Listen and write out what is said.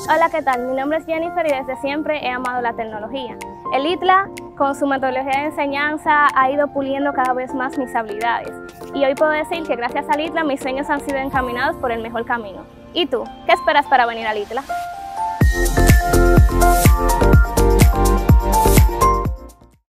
Hola, ¿qué tal? Mi nombre es Jennifer y desde siempre he amado la tecnología. El ITLA, con su metodología de enseñanza, ha ido puliendo cada vez más mis habilidades. Y hoy puedo decir que gracias al ITLA mis sueños han sido encaminados por el mejor camino. ¿Y tú? ¿Qué esperas para venir al ITLA?